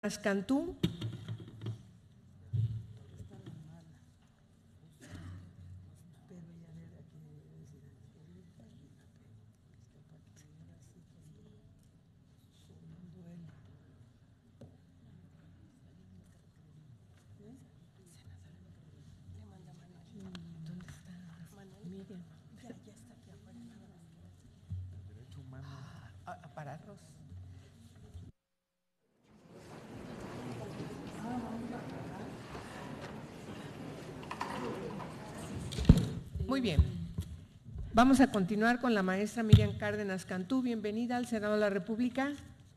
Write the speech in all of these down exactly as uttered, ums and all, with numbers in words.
Cantú. Pararlos. Muy bien. Vamos a continuar con la maestra Miriam Cárdenas Cantú. Bienvenida al Senado de la República.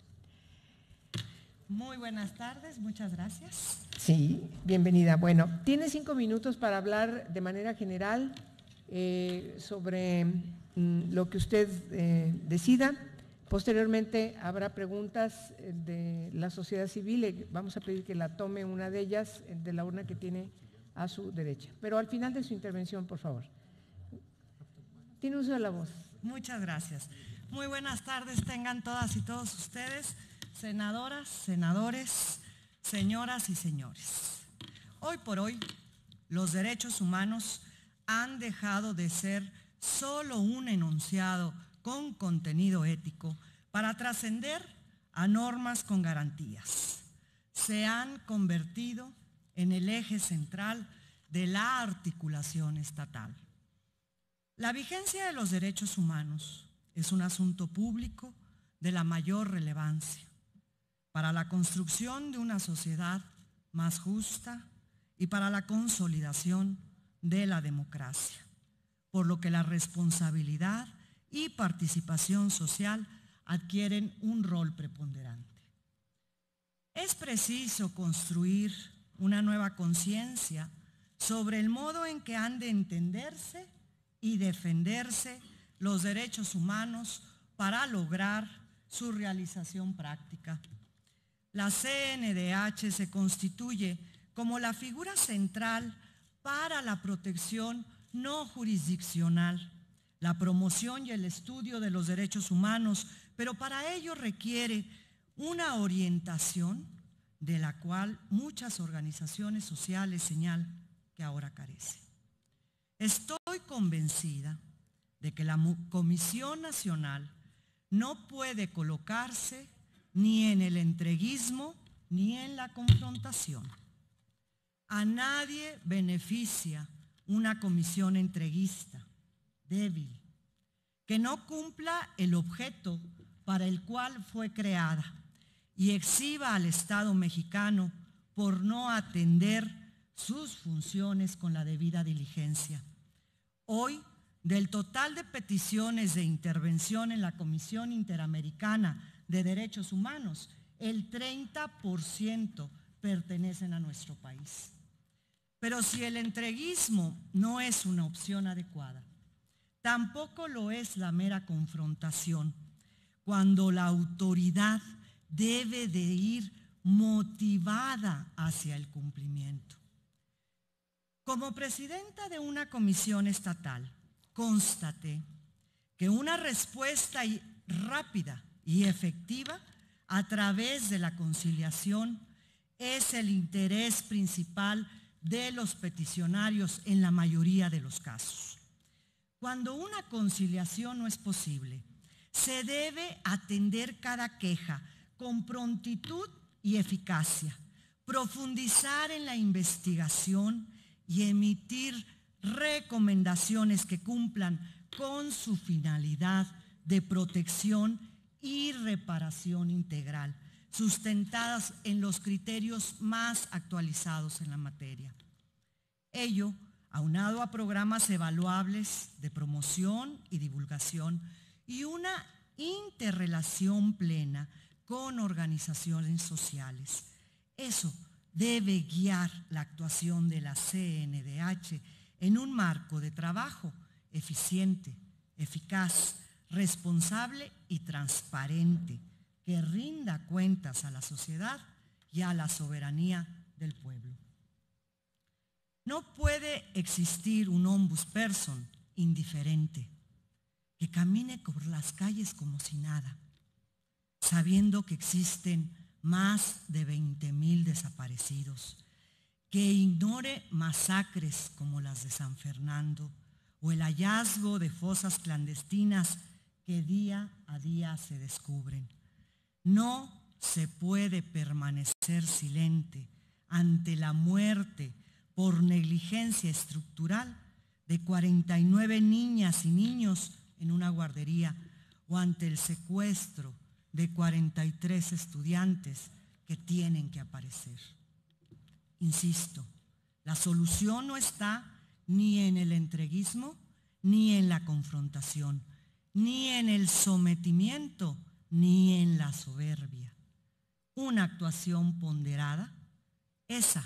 Muy buenas tardes, muchas gracias. Sí, bienvenida. Bueno, tiene cinco minutos para hablar de manera general eh, sobre mm, lo que usted eh, decida. Posteriormente habrá preguntas de la sociedad civil. Vamos a pedir que la tome una de ellas, de la urna que tiene a su derecha. Pero al final de su intervención, por favor. Tiene uso de la voz. Muchas gracias. Muy buenas tardes tengan todas y todos ustedes, senadoras, senadores, señoras y señores. Hoy por hoy, los derechos humanos han dejado de ser solo un enunciado con contenido ético para trascender a normas con garantías. Se han convertido en el eje central de la articulación estatal. La vigencia de los derechos humanos es un asunto público de la mayor relevancia para la construcción de una sociedad más justa y para la consolidación de la democracia, por lo que la responsabilidad y participación social adquieren un rol preponderante. Es preciso construir una nueva conciencia sobre el modo en que han de entenderse y defenderse los derechos humanos para lograr su realización práctica. La C N D H se constituye como la figura central para la protección no jurisdiccional, la promoción y el estudio de los derechos humanos, pero para ello requiere una orientación de la cual muchas organizaciones sociales señalan que ahora carece. Estoy convencida de que la Comisión Nacional no puede colocarse ni en el entreguismo ni en la confrontación. A nadie beneficia una comisión entreguista, débil, que no cumpla el objeto para el cual fue creada y exhiba al Estado mexicano por no atender sus funciones con la debida diligencia. Hoy, del total de peticiones de intervención en la Comisión Interamericana de Derechos Humanos, el treinta por ciento pertenecen a nuestro país. Pero si el entreguismo no es una opción adecuada, tampoco lo es la mera confrontación, cuando la autoridad debe de ir motivada hacia el cumplimiento. Como presidenta de una comisión estatal, constaté que una respuesta rápida y efectiva a través de la conciliación es el interés principal de los peticionarios en la mayoría de los casos. Cuando una conciliación no es posible, se debe atender cada queja con prontitud y eficacia, profundizar en la investigación y emitir recomendaciones que cumplan con su finalidad de protección y reparación integral, sustentadas en los criterios más actualizados en la materia. Ello, aunado a programas evaluables de promoción y divulgación y una interrelación plena con organizaciones sociales. Eso debe guiar la actuación de la C N D H en un marco de trabajo eficiente, eficaz, responsable y transparente, que rinda cuentas a la sociedad y a la soberanía del pueblo. No puede existir un ombudsperson indiferente que camine por las calles como si nada, sabiendo que existen más de veinte mil desaparecidos, que ignore masacres como las de San Fernando o el hallazgo de fosas clandestinas que día a día se descubren. No se puede permanecer silente ante la muerte por negligencia estructural de cuarenta y nueve niñas y niños en una guardería o ante el secuestro de cuarenta y tres estudiantes que tienen que aparecer. Insisto, la solución no está ni en el entreguismo, ni en la confrontación, ni en el sometimiento, ni en la soberbia. Una actuación ponderada, esa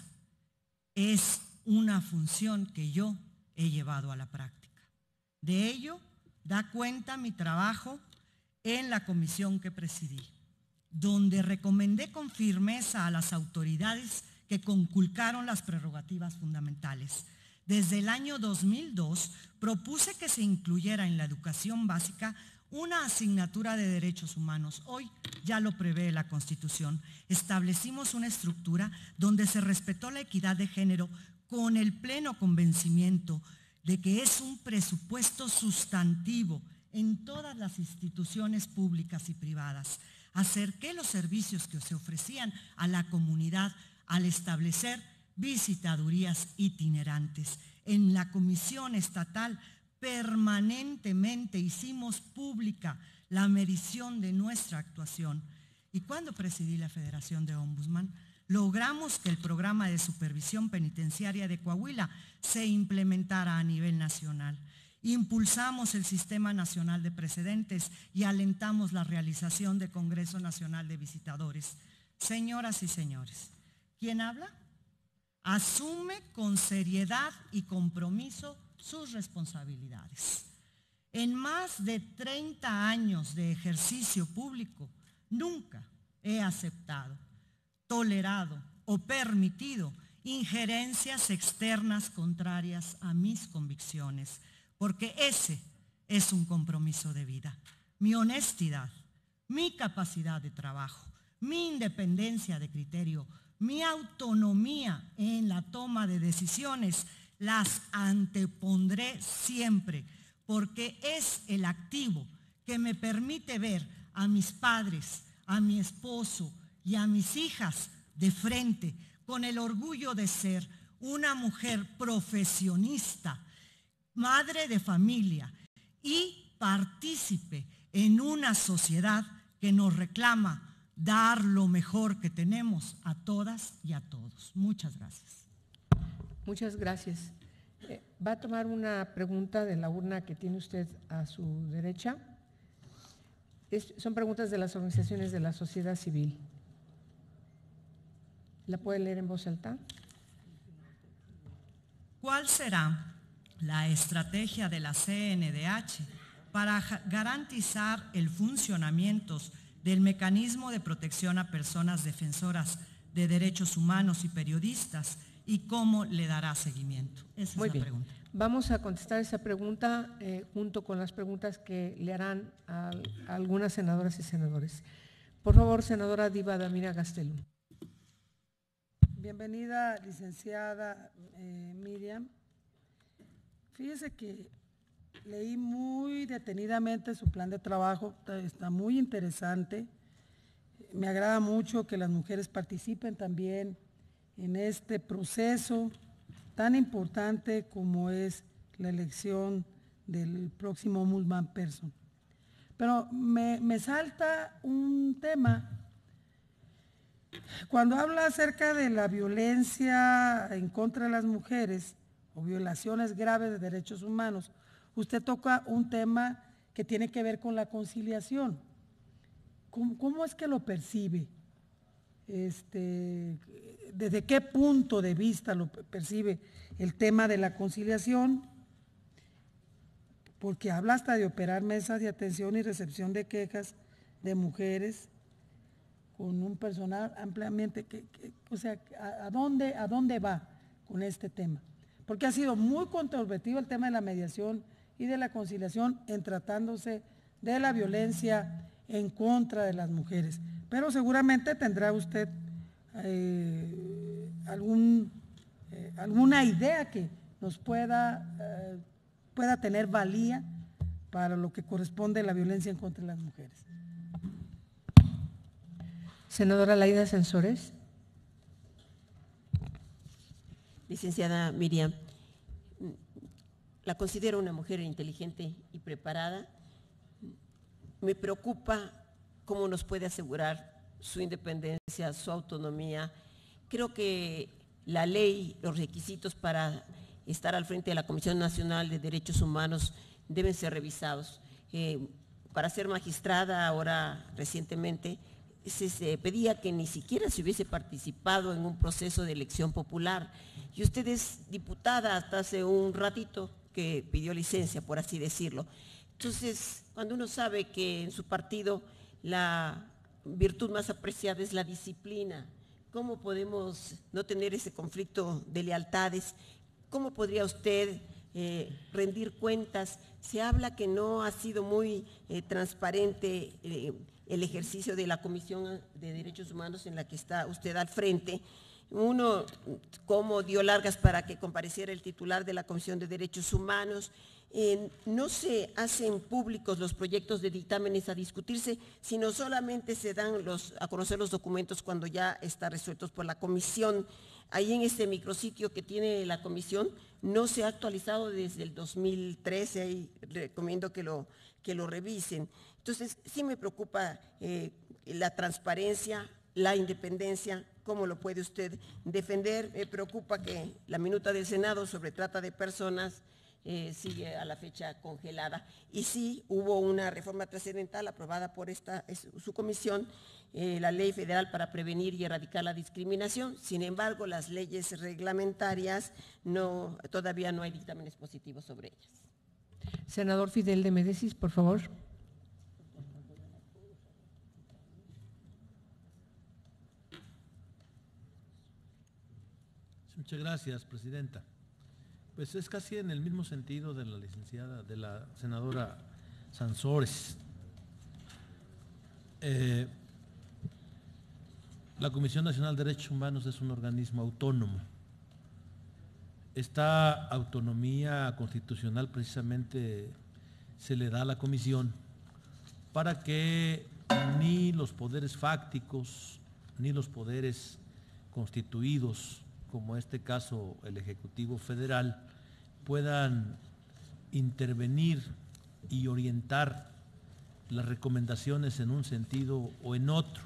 es una función que yo he llevado a la práctica. De ello da cuenta mi trabajo en la comisión que presidí, donde recomendé con firmeza a las autoridades que conculcaron las prerrogativas fundamentales. Desde el año dos mil dos propuse que se incluyera en la educación básica una asignatura de derechos humanos. Hoy ya lo prevé la Constitución. Establecimos una estructura donde se respetó la equidad de género con el pleno convencimiento de que es un presupuesto sustantivo en todas las instituciones públicas y privadas. Acerqué los servicios que se ofrecían a la comunidad al establecer visitadurías itinerantes. En la Comisión Estatal permanentemente hicimos pública la medición de nuestra actuación. Y cuando presidí la Federación de Ombudsman, logramos que el programa de supervisión penitenciaria de Coahuila se implementara a nivel nacional. Impulsamos el Sistema Nacional de Precedentes y alentamos la realización del Congreso Nacional de Visitadores. Señoras y señores, ¿quién habla? Asume con seriedad y compromiso sus responsabilidades. En más de treinta años de ejercicio público, nunca he aceptado, tolerado o permitido injerencias externas contrarias a mis convicciones, porque ese es un compromiso de vida. Mi honestidad, mi capacidad de trabajo, mi independencia de criterio, mi autonomía en la toma de decisiones, las antepondré siempre, porque es el activo que me permite ver a mis padres, a mi esposo y a mis hijas de frente, con el orgullo de ser una mujer profesionista, madre de familia y partícipe en una sociedad que nos reclama dar lo mejor que tenemos a todas y a todos. Muchas gracias. Muchas gracias. Eh, va a tomar una pregunta de la urna que tiene usted a su derecha. Es, son preguntas de las organizaciones de la sociedad civil. ¿La puede leer en voz alta? ¿Cuál será la estrategia de la C N D H para garantizar el funcionamiento del mecanismo de protección a personas defensoras de derechos humanos y periodistas, y cómo le dará seguimiento? Esa Muy es la bien. pregunta. Vamos a contestar esa pregunta eh, junto con las preguntas que le harán a, a algunas senadoras y senadores. Por favor, senadora Diva Damira Gastelum. Bienvenida, licenciada eh, Miriam. Fíjese que leí muy detenidamente su plan de trabajo, está muy interesante. Me agrada mucho que las mujeres participen también en este proceso tan importante como es la elección del próximo Ombudsman Person. Pero me, me salta un tema. Cuando habla acerca de la violencia en contra de las mujeres o violaciones graves de derechos humanos, usted toca un tema que tiene que ver con la conciliación. ¿Cómo, cómo es que lo percibe? Este, ¿Desde qué punto de vista lo percibe el tema de la conciliación? Porque habla hasta de operar mesas de atención y recepción de quejas de mujeres con un personal ampliamente, que, que, o sea, ¿a, a, dónde, ¿a dónde va con este tema? Porque ha sido muy controvertido el tema de la mediación y de la conciliación en tratándose de la violencia en contra de las mujeres. pero seguramente tendrá usted eh, algún, eh, alguna idea que nos pueda, eh, pueda tener valía para lo que corresponde a la violencia en contra de las mujeres. Senadora Laida Sansores. Licenciada Miriam, la considero una mujer inteligente y preparada. Me preocupa cómo nos puede asegurar su independencia, su autonomía. Creo que la ley, los requisitos para estar al frente de la Comisión Nacional de Derechos Humanos deben ser revisados. Eh, para ser magistrada, ahora recientemente, se, se pedía que ni siquiera se hubiese participado en un proceso de elección popular. Y usted es diputada hasta hace un ratito que pidió licencia, por así decirlo. Entonces, cuando uno sabe que en su partido la virtud más apreciada es la disciplina, ¿cómo podemos no tener ese conflicto de lealtades? ¿Cómo podría usted eh, rendir cuentas? Se habla que no ha sido muy eh, transparente eh, el ejercicio de la Comisión de Derechos Humanos en la que está usted al frente. Uno, cómo dio largas para que compareciera el titular de la Comisión de Derechos Humanos. Eh, no se hacen públicos los proyectos de dictámenes a discutirse, sino solamente se dan los, a conocer los documentos cuando ya están resueltos por la comisión. Ahí en este micrositio que tiene la comisión no se ha actualizado desde el dos mil trece, ahí recomiendo que lo, que lo revisen. Entonces, sí me preocupa eh, la transparencia, la independencia. ¿Cómo lo puede usted defender? Me preocupa que la minuta del Senado sobre trata de personas eh, sigue a la fecha congelada. Y sí hubo una reforma trascendental aprobada por esta es, su comisión, eh, la Ley Federal para Prevenir y Erradicar la Discriminación. Sin embargo, las leyes reglamentarias no, todavía no hay dictámenes positivos sobre ellas. Senador Fidel de Médicis, por favor. Muchas gracias, presidenta. Pues es casi en el mismo sentido de la licenciada, de la senadora Sansores. Eh, la Comisión Nacional de Derechos Humanos es un organismo autónomo. Esta autonomía constitucional precisamente se le da a la comisión para que ni los poderes fácticos ni los poderes constituidos, como este caso el Ejecutivo Federal, puedan intervenir y orientar las recomendaciones en un sentido o en otro.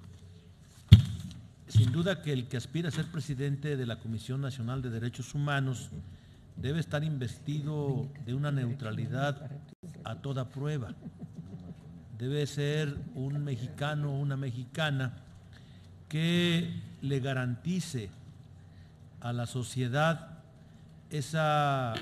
Sin duda que el que aspira a ser presidente de la Comisión Nacional de Derechos Humanos debe estar investido de una neutralidad a toda prueba. Debe ser un mexicano o una mexicana que le garantice a la sociedad esa,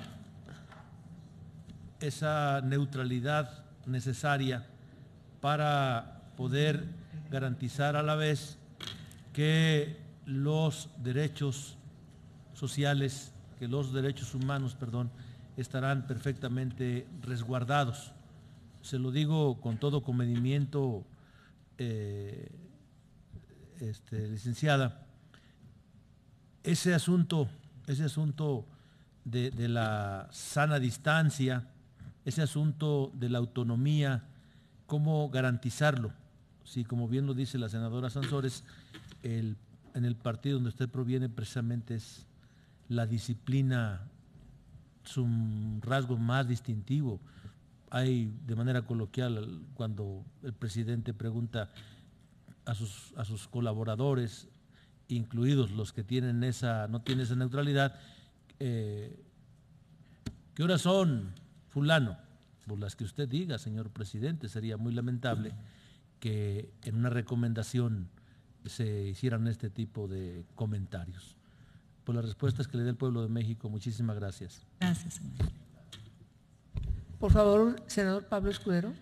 esa neutralidad necesaria para poder garantizar a la vez que los derechos sociales, que los derechos humanos, perdón, estarán perfectamente resguardados. Se lo digo con todo comedimiento, eh, este, licenciada. Ese asunto, ese asunto de, de la sana distancia, ese asunto de la autonomía, ¿cómo garantizarlo? Sí, como bien lo dice la senadora Sansores, el, en el partido donde usted proviene precisamente es la disciplina su rasgo más distintivo. Hay, de manera coloquial, cuando el presidente pregunta a sus, a sus colaboradores, incluidos los que tienen esa, no tienen esa neutralidad, eh, ¿qué horas son, fulano? Por las que usted diga, señor presidente. Sería muy lamentable que en una recomendación se hicieran este tipo de comentarios. Por las respuestas que le dé el pueblo de México, muchísimas gracias. Gracias, señor. Por favor, senador Pablo Escudero.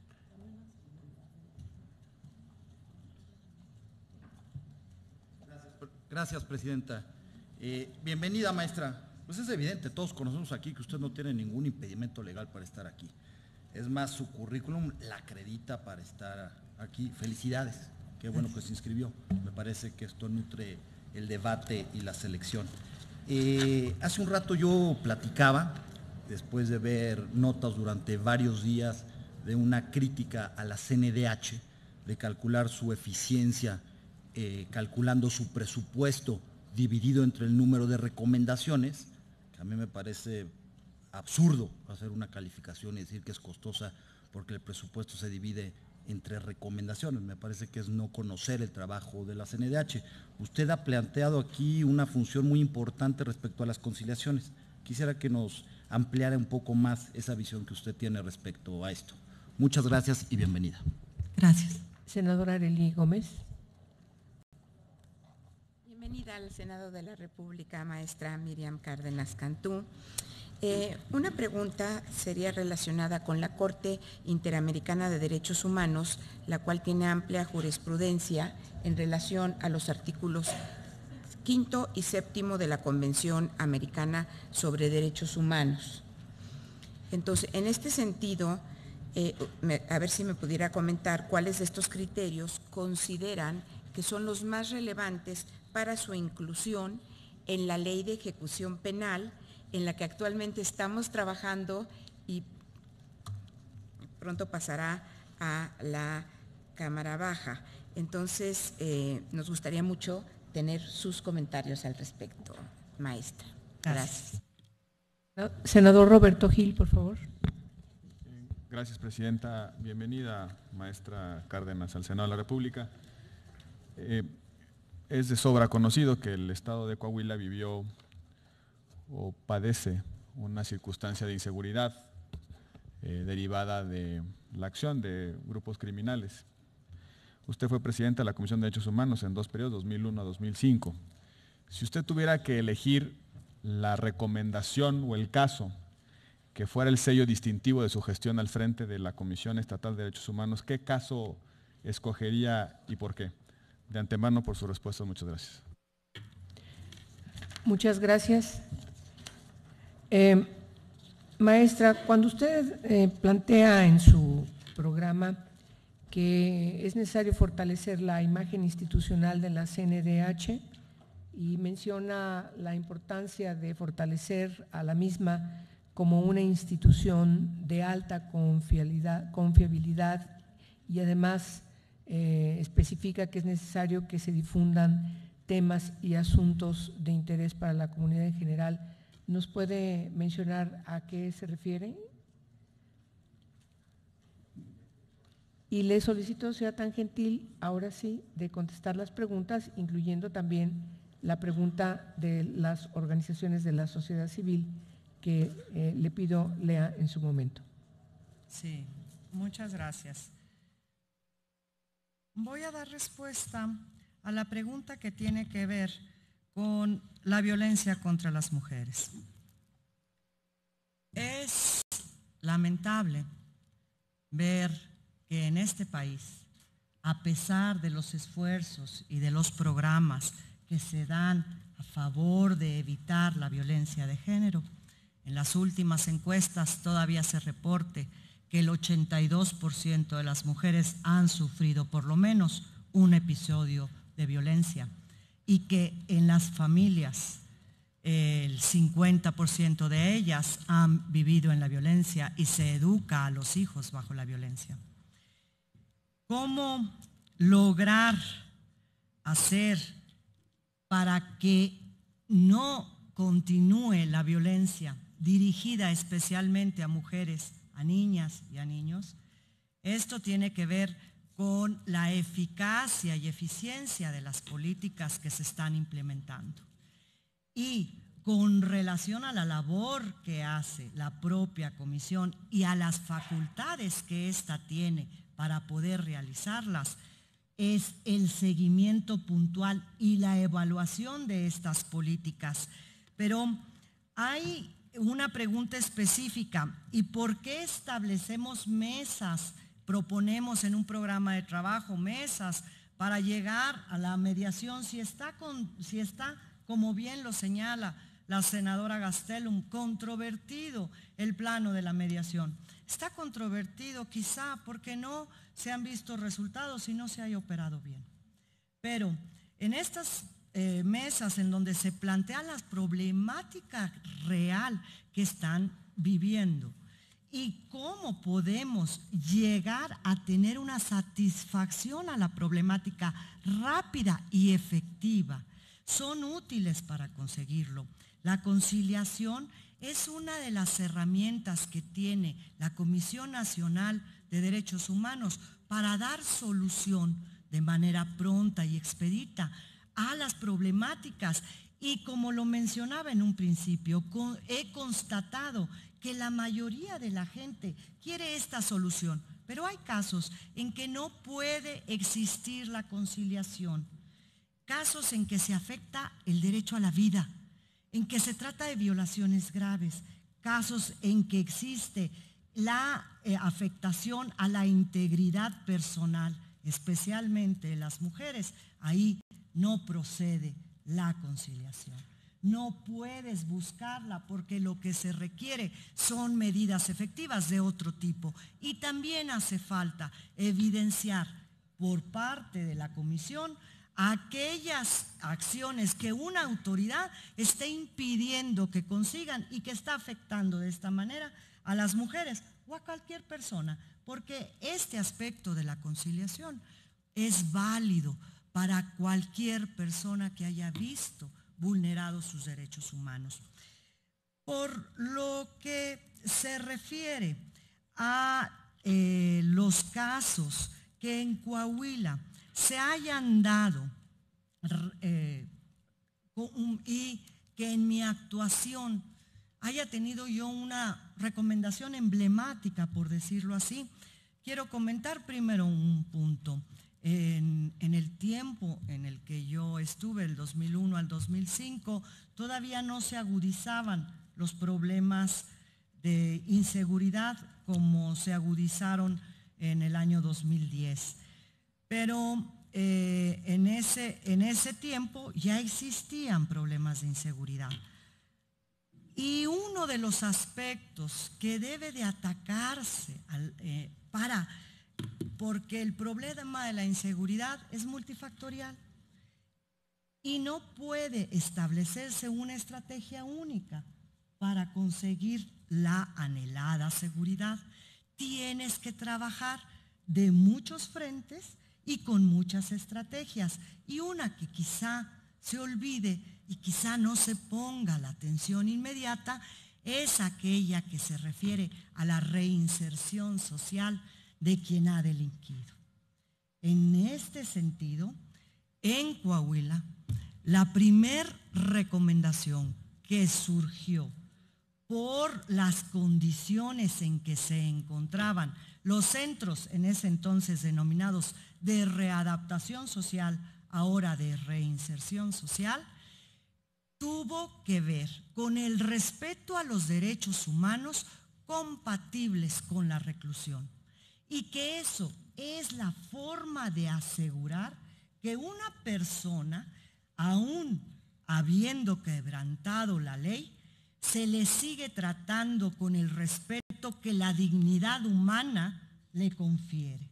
Gracias, presidenta. Eh, bienvenida, maestra. Pues es evidente, todos conocemos aquí que usted no tiene ningún impedimento legal para estar aquí. Es más, su currículum la acredita para estar aquí. Felicidades. qué bueno que se inscribió. Me parece que esto nutre el debate y la selección. Eh, hace un rato yo platicaba, después de ver notas durante varios días de una crítica a la C N D H, de calcular su eficiencia, eh, calculando su presupuesto dividido entre el número de recomendaciones, que a mí me parece absurdo hacer una calificación y decir que es costosa porque el presupuesto se divide entre recomendaciones. Me parece que es no conocer el trabajo de la C N D H. Usted ha planteado aquí una función muy importante respecto a las conciliaciones. Quisiera que nos ampliara un poco más esa visión que usted tiene respecto a esto. Muchas gracias y bienvenida. Gracias. Senadora Arely Gómez. Bienvenida al Senado de la República, maestra Miriam Cárdenas Cantú. Eh, una pregunta sería relacionada con la Corte Interamericana de Derechos Humanos, la cual tiene amplia jurisprudencia en relación a los artículos quinto y séptimo de la Convención Americana sobre Derechos Humanos. Entonces, en este sentido, eh, me, a ver si me pudiera comentar cuáles de estos criterios consideran que son los más relevantes para su inclusión en la Ley de Ejecución Penal, en la que actualmente estamos trabajando y pronto pasará a la Cámara Baja. Entonces, eh, nos gustaría mucho tener sus comentarios al respecto, maestra. Gracias. Senador Roberto Gil, por favor. Gracias, presidenta. Bienvenida, maestra Cárdenas, al Senado de la República. Eh, es de sobra conocido que el Estado de Coahuila vivió o padece una circunstancia de inseguridad eh, derivada de la acción de grupos criminales. Usted fue presidenta de la Comisión de Derechos Humanos en dos periodos, dos mil uno a dos mil cinco. Si usted tuviera que elegir la recomendación o el caso que fuera el sello distintivo de su gestión al frente de la Comisión Estatal de Derechos Humanos, ¿qué caso escogería y por qué? De antemano por su respuesta, muchas gracias. Muchas gracias. Eh, maestra, cuando usted eh, plantea en su programa que es necesario fortalecer la imagen institucional de la C N D H y menciona la importancia de fortalecer a la misma como una institución de alta confiabilidad, confiabilidad y además eh, especifica que es necesario que se difundan temas y asuntos de interés para la comunidad en general. ¿Nos puede mencionar a qué se refiere? Y le solicito sea tan gentil, ahora sí, de contestar las preguntas, incluyendo también la pregunta de las organizaciones de la sociedad civil que eh, le pido lea en su momento. Sí, muchas gracias. Voy a dar respuesta a la pregunta que tiene que ver con la violencia contra las mujeres. Es lamentable ver que en este país, a pesar de los esfuerzos y de los programas que se dan a favor de evitar la violencia de género, en las últimas encuestas todavía se reporte que el ochenta y dos por ciento de las mujeres han sufrido por lo menos un episodio de violencia y que en las familias el cincuenta por ciento de ellas han vivido en la violencia y se educa a los hijos bajo la violencia. ¿Cómo lograr hacer para que no continúe la violencia dirigida especialmente a mujeres, a niñas y a niños? Esto tiene que ver con la eficacia y eficiencia de las políticas que se están implementando. Y con relación a la labor que hace la propia comisión y a las facultades que ésta tiene para poder realizarlas, es el seguimiento puntual y la evaluación de estas políticas. Pero hay una pregunta específica: ¿y por qué establecemos mesas? Proponemos en un programa de trabajo mesas para llegar a la mediación si está, con, si está como bien lo señala la senadora Gastelum, controvertido el plano de la mediación. Está controvertido quizá porque no se han visto resultados y no se haya operado bien. Pero en estas eh, mesas en donde se plantea la problemática real que están viviendo y cómo podemos llegar a tener una satisfacción a la problemática rápida y efectiva, son útiles para conseguirlo. La conciliación es una de las herramientas que tiene la Comisión Nacional de Derechos Humanos para dar solución de manera pronta y expedita a las problemáticas. Y como lo mencionaba en un principio, he constatado que la mayoría de la gente quiere esta solución, pero hay casos en que no puede existir la conciliación, casos en que se afecta el derecho a la vida, en que se trata de violaciones graves, casos en que existe la eh, afectación a la integridad personal, especialmente de las mujeres. Ahí no procede la conciliación. No puedes buscarla porque lo que se requiere son medidas efectivas de otro tipo. Y también hace falta evidenciar por parte de la Comisión aquellas acciones que una autoridad esté impidiendo que consigan y que está afectando de esta manera a las mujeres o a cualquier persona, porque este aspecto de la conciliación es válido para cualquier persona que haya visto vulnerados sus derechos humanos. Por lo que se refiere a eh, los casos que en Coahuila se hayan dado eh, y que en mi actuación haya tenido yo una recomendación emblemática, por decirlo así, quiero comentar primero un punto. En, en el tiempo en el que yo estuve, el dos mil uno al dos mil cinco, todavía no se agudizaban los problemas de inseguridad como se agudizaron en el año dos mil diez. Pero eh, en, ese, en ese tiempo ya existían problemas de inseguridad. Y uno de los aspectos que debe de atacarse al, eh, para... porque el problema de la inseguridad es multifactorial y no puede establecerse una estrategia única para conseguir la anhelada seguridad. Tienes que trabajar de muchos frentes y con muchas estrategias, y una que quizá se olvide y quizá no se ponga la atención inmediata es aquella que se refiere a la reinserción social de quien ha delinquido. En este sentido, en Coahuila, la primer recomendación que surgió por las condiciones en que se encontraban los centros en ese entonces denominados de readaptación social, ahora de reinserción social, tuvo que ver con el respeto a los derechos humanos compatibles con la reclusión. Y que eso es la forma de asegurar que una persona, aún habiendo quebrantado la ley, se le sigue tratando con el respeto que la dignidad humana le confiere.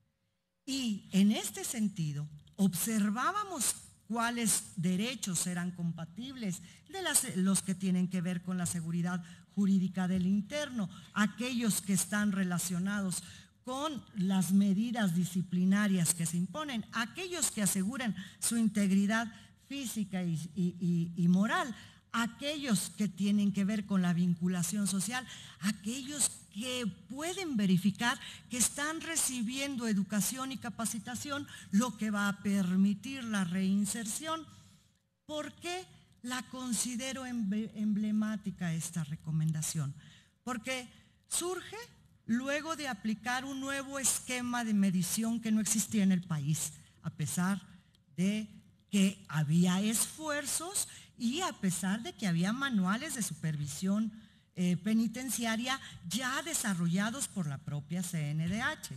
Y en este sentido, observábamos cuáles derechos eran compatibles, de las, los que tienen que ver con la seguridad jurídica del interno, aquellos que están relacionados con las medidas disciplinarias que se imponen, aquellos que aseguran su integridad física y, y, y, y moral, aquellos que tienen que ver con la vinculación social, aquellos que pueden verificar que están recibiendo educación y capacitación, lo que va a permitir la reinserción. ¿Por qué la considero emblemática esta recomendación? Porque surge luego de aplicar un nuevo esquema de medición que no existía en el país, a pesar de que había esfuerzos y a pesar de que había manuales de supervisión eh, penitenciaria ya desarrollados por la propia C N D H.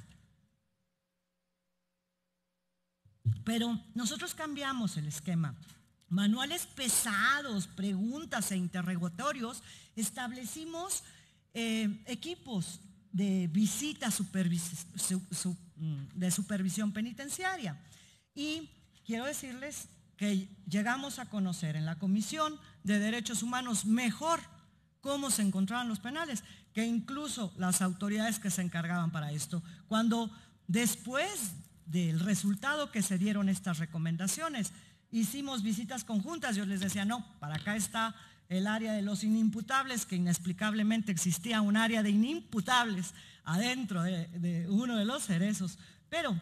Pero nosotros cambiamos el esquema. Manuales pesados, preguntas e interrogatorios, establecimos eh, equipos de visita supervis- su, su, de supervisión penitenciaria. Y quiero decirles que llegamos a conocer en la Comisión de Derechos Humanos mejor cómo se encontraban los penales, que incluso las autoridades que se encargaban para esto. Cuando después del resultado que se dieron estas recomendaciones, hicimos visitas conjuntas, yo les decía, no, para acá está el área de los inimputables, que inexplicablemente existía un área de inimputables adentro de, de uno de los cerezos, pero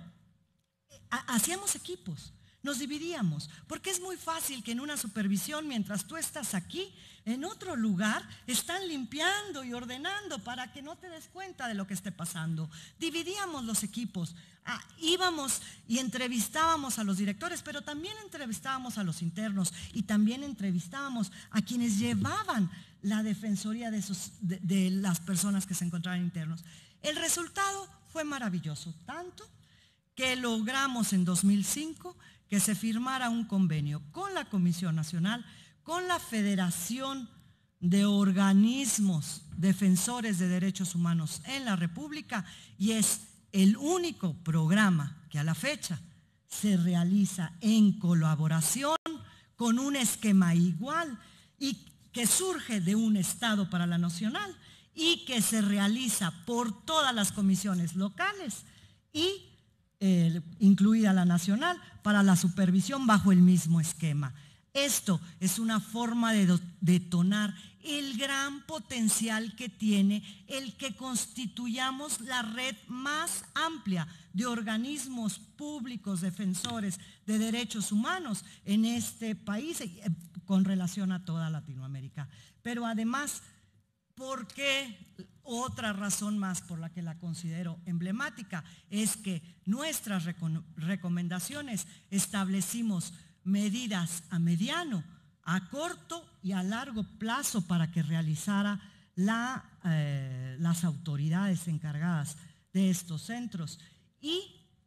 ha, hacíamos equipos. Nos dividíamos, porque es muy fácil que en una supervisión, mientras tú estás aquí, en otro lugar, están limpiando y ordenando para que no te des cuenta de lo que esté pasando. Dividíamos los equipos, ah, íbamos y entrevistábamos a los directores, pero también entrevistábamos a los internos y también entrevistábamos a quienes llevaban la defensoría de, esos, de, de las personas que se encontraban internos. El resultado fue maravilloso, tanto que logramos en dos mil cinco que se firmara un convenio con la Comisión Nacional, con la Federación de Organismos Defensores de Derechos Humanos en la República, y es el único programa que a la fecha se realiza en colaboración con un esquema igual y que surge de un Estado para la Nacional y que se realiza por todas las comisiones locales y Eh, incluida la nacional, para la supervisión bajo el mismo esquema. Esto es una forma de detonar el gran potencial que tiene el que constituyamos la red más amplia de organismos públicos defensores de derechos humanos en este país eh, con relación a toda Latinoamérica. Pero además, ¿por qué? Otra razón más por la que la considero emblemática es que nuestras recomendaciones establecimos medidas a mediano, a corto y a largo plazo para que realizara la, eh, las autoridades encargadas de estos centros, y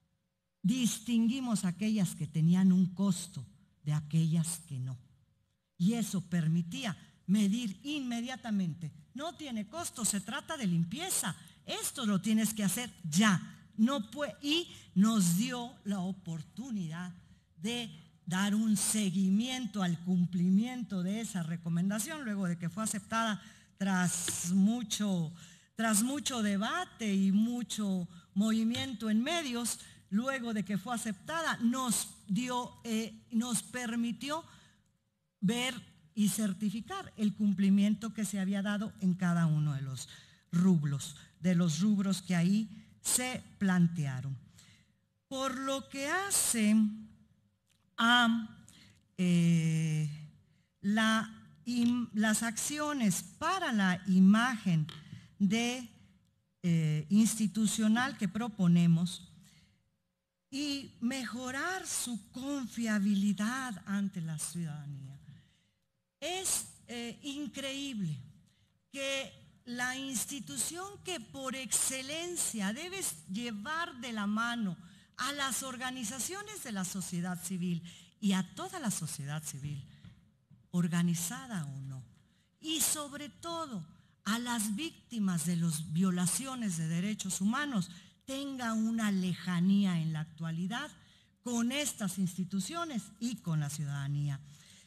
distinguimos aquellas que tenían un costo de aquellas que no. Y eso permitía medir inmediatamente. No tiene costo, se trata de limpieza. Esto lo tienes que hacer ya. No puede, y nos dio la oportunidad de dar un seguimiento al cumplimiento de esa recomendación, luego de que fue aceptada tras mucho, tras mucho debate y mucho movimiento en medios. Luego de que fue aceptada, nos dio, eh, nos permitió ver y certificar el cumplimiento que se había dado en cada uno de los rubros, de los rubros que ahí se plantearon. Por lo que hace a eh, la, im, las acciones para la imagen de, eh, institucional que proponemos y mejorar su confiabilidad ante la ciudadanía. Es eh, increíble que la institución que por excelencia debe llevar de la mano a las organizaciones de la sociedad civil y a toda la sociedad civil, organizada o no, y sobre todo a las víctimas de las violaciones de derechos humanos, tenga una lejanía en la actualidad con estas instituciones y con la ciudadanía.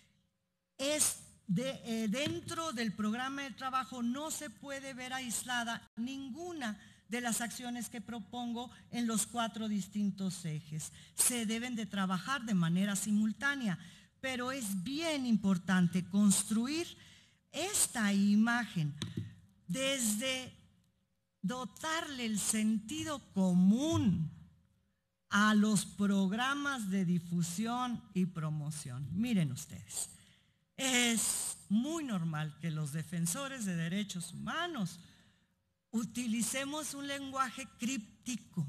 Es de, eh, dentro del programa de trabajo no se puede ver aislada ninguna de las acciones que propongo en los cuatro distintos ejes. Se deben de trabajar de manera simultánea, pero es bien importante construir esta imagen desde dotarle el sentido común a los programas de difusión y promoción. Miren ustedes, es muy normal que los defensores de derechos humanos utilicemos un lenguaje críptico.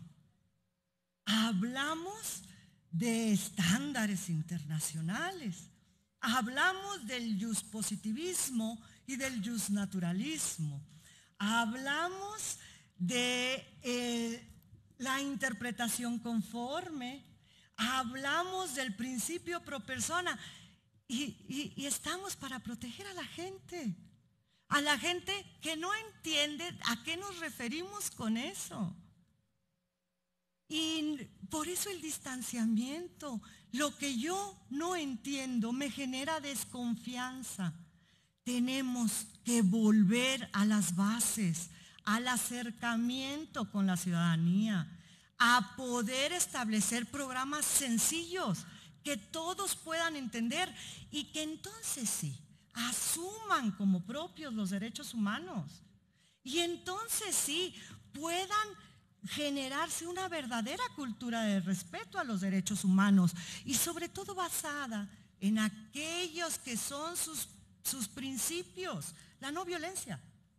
Hablamos de estándares internacionales, hablamos del positivismo y del naturalismo, hablamos de eh, la interpretación conforme, hablamos del principio pro persona y, y, y estamos para proteger a la gente. A la gente que no entiende a qué nos referimos con eso. Y por eso el distanciamiento, Lo que yo no entiendo me genera desconfianza. Tenemos que volver a las bases, al acercamiento con la ciudadanía, a poder establecer programas sencillos que todos puedan entender y que entonces sí, asuman como propios los derechos humanos. Y entonces sí, puedan generarse una verdadera cultura de respeto a los derechos humanos y sobre todo basada en aquellos que son sus, sus principios, la no violencia,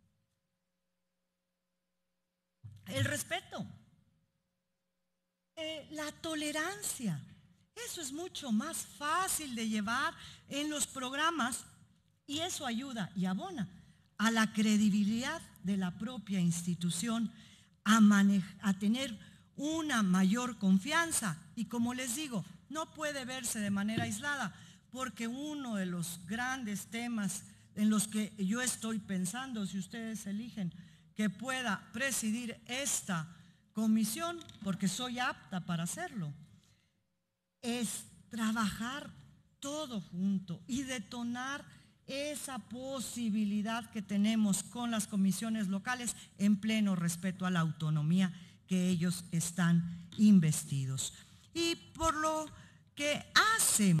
el respeto, eh, la tolerancia. Eso es mucho más fácil de llevar en los programas y eso ayuda y abona a la credibilidad de la propia institución, a, a tener una mayor confianza. Y como les digo, no puede verse de manera aislada, porque uno de los grandes temas en los que yo estoy pensando, si ustedes eligen que pueda presidir esta comisión, porque soy apta para hacerlo, es trabajar todo junto y detonar esa posibilidad que tenemos con las comisiones locales en pleno respeto a la autonomía que ellos están investidos. Y por lo que hace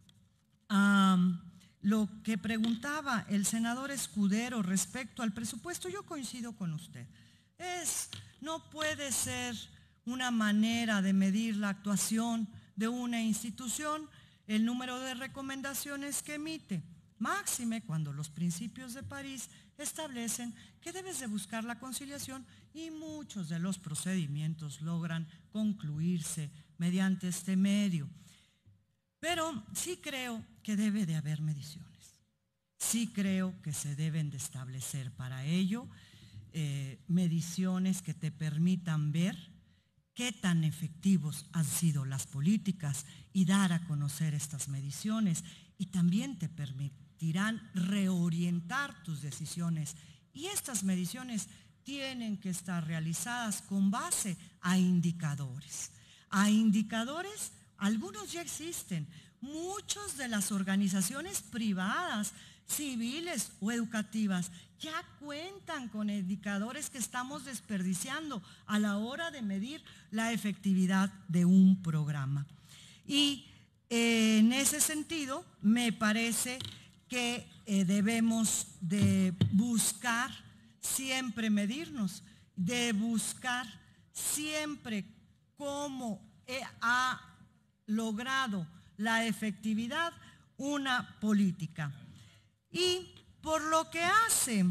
um, lo que preguntaba el senador Escudero respecto al presupuesto, yo coincido con usted. Es, no puede ser una manera de medir la actuación de una institución el número de recomendaciones que emite. Máxime cuando los principios de París establecen que debes de buscar la conciliación y muchos de los procedimientos logran concluirse mediante este medio. Pero sí creo que debe de haber mediciones. Sí creo que se deben de establecer para ello eh, mediciones que te permitan ver qué tan efectivos han sido las políticas y dar a conocer estas mediciones, y también te permitirán reorientar tus decisiones. Y estas mediciones tienen que estar realizadas con base a indicadores. A indicadores, algunos ya existen. Muchas de las organizaciones privadas, civiles o educativas ya cuentan con indicadores que estamos desperdiciando a la hora de medir la efectividad de un programa. Y eh, en ese sentido, me parece que eh, debemos de buscar siempre medirnos, de buscar siempre cómo ha logrado la efectividad una política. Y por lo que hace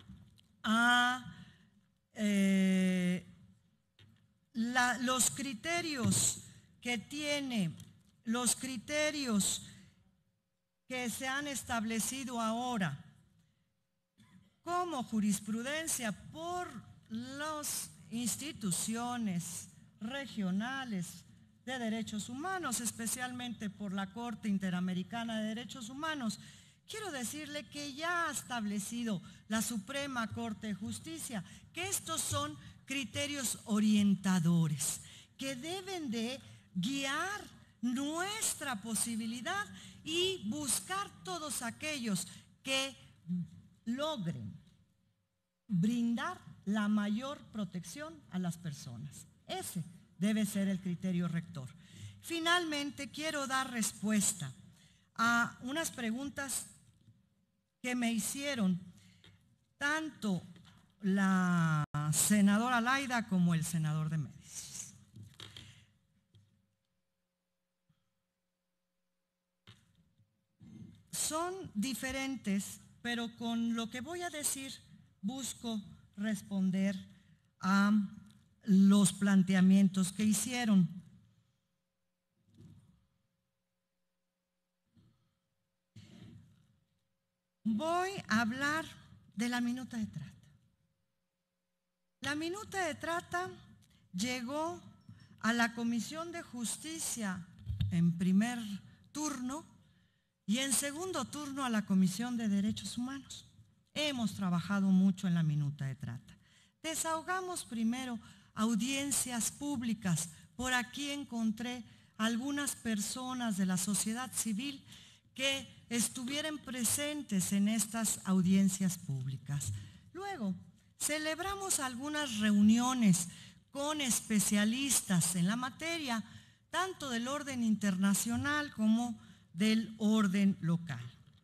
a eh, la, los criterios que tiene, los criterios que se han establecido ahora como jurisprudencia por las instituciones regionales de derechos humanos, especialmente por la Corte Interamericana de Derechos Humanos, quiero decirle que ya ha establecido la Suprema Corte de Justicia que estos son criterios orientadores que deben de guiar nuestra posibilidad y buscar todos aquellos que logren brindar la mayor protección a las personas. Ese debe ser el criterio rector. Finalmente, quiero dar respuesta a unas preguntas que me hicieron tanto la senadora Laida como el senador de Médicis. Son diferentes, pero con lo que voy a decir busco responder a los planteamientos que hicieron. Voy a hablar de la minuta de trata. La minuta de trata llegó a la Comisión de Justicia en primer turno y en segundo turno a la Comisión de Derechos Humanos. Hemos trabajado mucho en la minuta de trata. Desahogamos primero audiencias públicas. Por aquí encontré algunas personas de la sociedad civil que estuvieran presentes en estas audiencias públicas. Luego, celebramos algunas reuniones con especialistas en la materia, tanto del orden internacional como del orden local.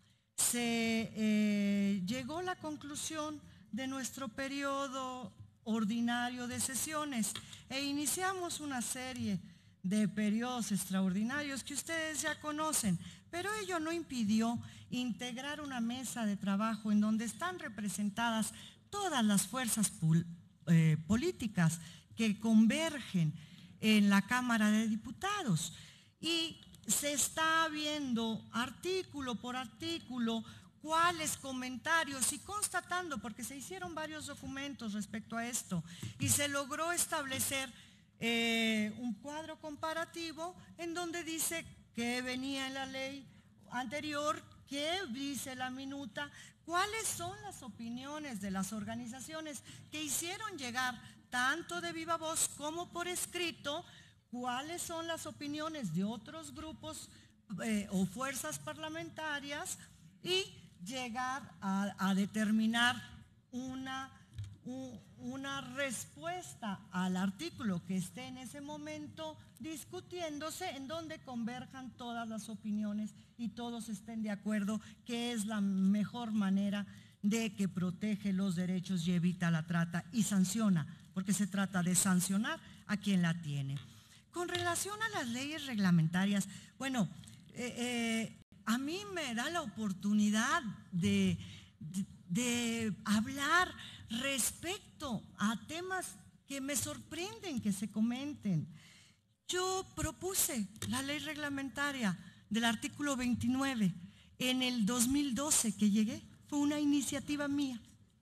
Se eh, llegó a la conclusión de nuestro periodo ordinario de sesiones e iniciamos una serie de periodos extraordinarios que ustedes ya conocen, pero ello no impidió integrar una mesa de trabajo en donde están representadas todas las fuerzas eh, políticas que convergen en la Cámara de Diputados, y se está viendo artículo por artículo cuáles comentarios y constatando, porque se hicieron varios documentos respecto a esto y se logró establecer eh, un cuadro comparativo en donde dice que venía en la ley anterior, que dice la minuta, cuáles son las opiniones de las organizaciones que hicieron llegar tanto de viva voz como por escrito, cuáles son las opiniones de otros grupos eh, o fuerzas parlamentarias, y llegar a, a determinar una, un, una respuesta al artículo que esté en ese momento discutiéndose, en donde converjan todas las opiniones y todos estén de acuerdo que es la mejor manera de que protege los derechos y evita la trata y sanciona, porque se trata de sancionar a quien la tiene. Con relación a las leyes reglamentarias, bueno, eh, eh, a mí me da la oportunidad de, de, de hablar respecto a temas que me sorprenden que se comenten. Yo propuse la ley reglamentaria del artículo veintinueve en el dos mil doce que llegué, fue una iniciativa mía.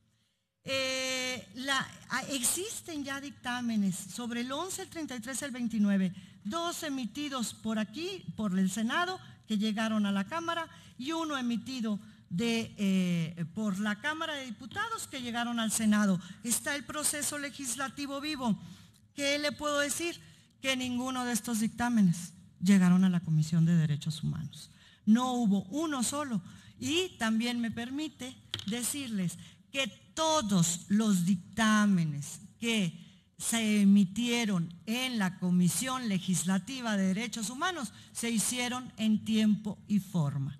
Eh, la, existen ya dictámenes sobre el once, el treinta y tres, el veintinueve, dos emitidos por aquí, por el Senado, que llegaron a la Cámara, y uno emitido de, eh, por la Cámara de Diputados que llegaron al Senado. Está el proceso legislativo vivo. ¿Qué le puedo decir? Que ninguno de estos dictámenes llegaron a la Comisión de Derechos Humanos. No hubo uno solo. Y también me permite decirles que todos los dictámenes que se emitieron en la Comisión Legislativa de Derechos Humanos se hicieron en tiempo y forma.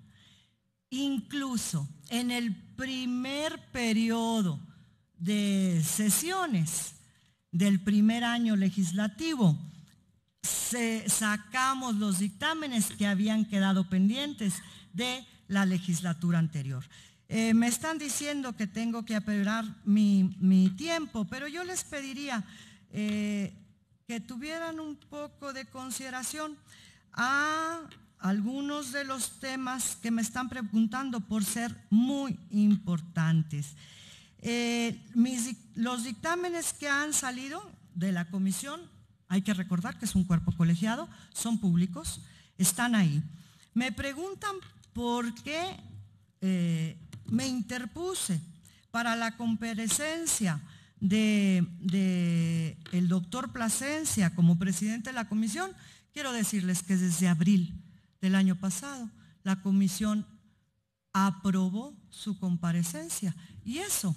Incluso en el primer periodo de sesiones del primer año legislativo, se, sacamos los dictámenes que habían quedado pendientes de la legislatura anterior. Eh, me están diciendo que tengo que apurar mi, mi tiempo, pero yo les pediría eh, que tuvieran un poco de consideración a algunos de los temas que me están preguntando por ser muy importantes. Eh, mis, los dictámenes que han salido de la comisión, hay que recordar que es un cuerpo colegiado, son públicos, están ahí. Me preguntan por qué eh, me interpuse para la comparecencia de, de el doctor Plasencia como presidente de la comisión. Quiero decirles que desde abril del año pasado la comisión aprobó su comparecencia, y eso,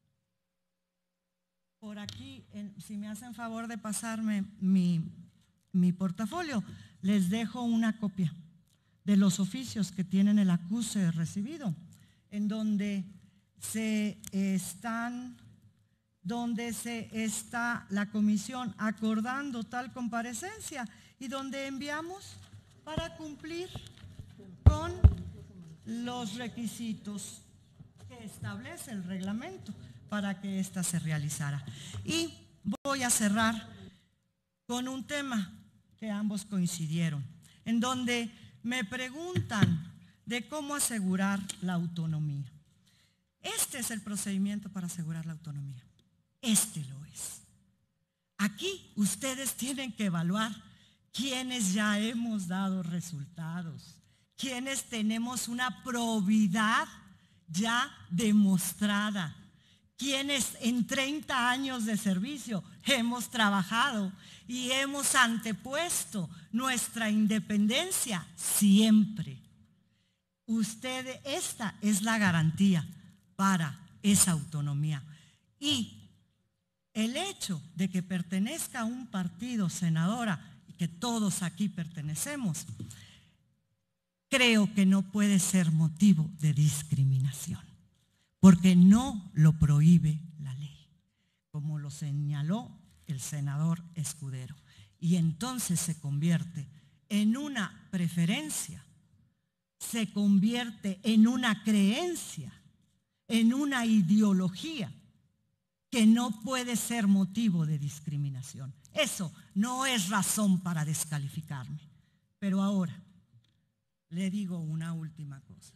por aquí, en, si me hacen favor de pasarme mi, mi portafolio, les dejo una copia de los oficios que tienen el acuse recibido, en donde se están, donde se está la comisión acordando tal comparecencia y donde enviamos para cumplir con los requisitos que establece el reglamento para que ésta se realizara. Y voy a cerrar con un tema que ambos coincidieron, en donde me preguntan de cómo asegurar la autonomía. Este es el procedimiento para asegurar la autonomía. Este lo es. Aquí ustedes tienen que evaluar quienes ya hemos dado resultados, quienes tenemos una probidad ya demostrada, quienes en treinta años de servicio hemos trabajado y hemos antepuesto nuestra independencia siempre. Usted, esta es la garantía para esa autonomía. Y el hecho de que pertenezca a un partido, senadora, y que todos aquí pertenecemos, creo que no puede ser motivo de discriminación, porque no lo prohíbe la ley, como lo señaló el senador Escudero. Y entonces se convierte en una preferencia, se convierte en una creencia, en una ideología que no puede ser motivo de discriminación. Eso no es razón para descalificarme. Pero ahora le digo una última cosa.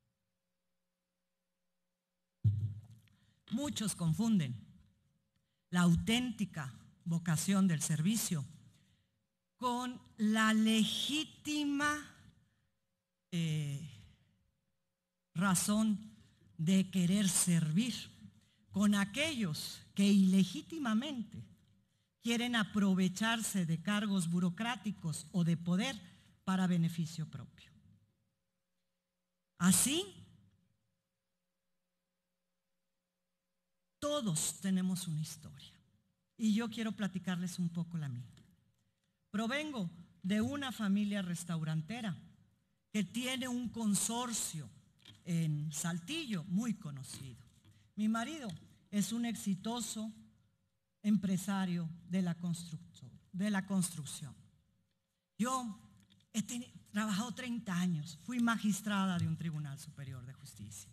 Muchos confunden la auténtica vocación del servicio con la legítima eh, razón de querer servir, con aquellos que ilegítimamente quieren aprovecharse de cargos burocráticos o de poder para beneficio propio. Así, todos tenemos una historia y yo quiero platicarles un poco la mía. Provengo de una familia restaurantera que tiene un consorcio en Saltillo muy conocido. Mi marido es un exitoso empresario de la construcción. De la construcción. Yo he tenido, trabajado treinta años, fui magistrada de un tribunal superior de justicia.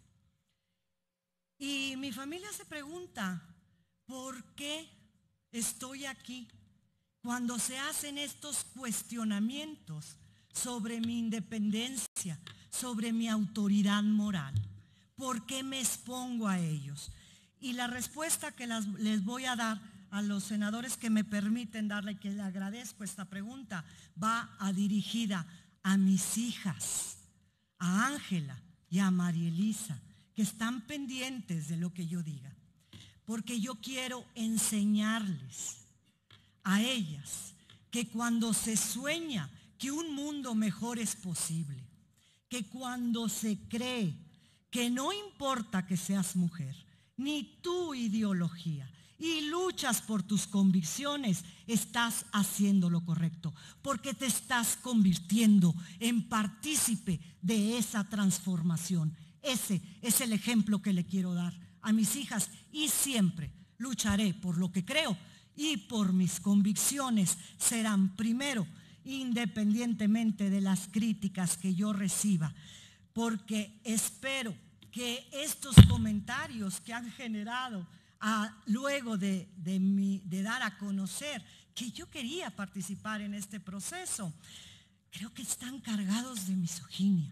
Y mi familia se pregunta, ¿por qué estoy aquí cuando se hacen estos cuestionamientos sobre mi independencia, sobre mi autoridad moral? ¿Por qué me expongo a ellos? Y la respuesta que las, les voy a dar a los senadores que me permiten darle, y que le agradezco esta pregunta, va a dirigida a mis hijas, a Ángela y a María Elisa, que están pendientes de lo que yo diga, porque yo quiero enseñarles a ellas que cuando se sueña que un mundo mejor es posible, que cuando se cree que no importa que seas mujer, ni tu ideología, y luchas por tus convicciones, estás haciendo lo correcto, porque te estás convirtiendo en partícipe de esa transformación. Ese es el ejemplo que le quiero dar a mis hijas y siempre lucharé por lo que creo y por mis convicciones serán primero, independientemente de las críticas que yo reciba, porque espero que estos comentarios que han generado a, luego de, de, mi, de dar a conocer que yo quería participar en este proceso, creo que están cargados de misoginia.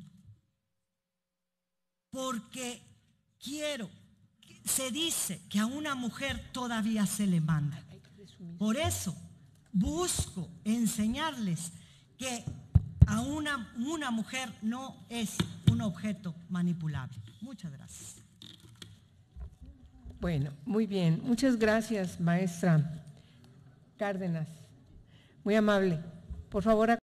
Porque quiero, se dice que a una mujer todavía se le manda. Por eso busco enseñarles que a una, una mujer no es un objeto manipulable. Muchas gracias. Bueno, muy bien. Muchas gracias, maestra Cárdenas. Muy amable. Por favor,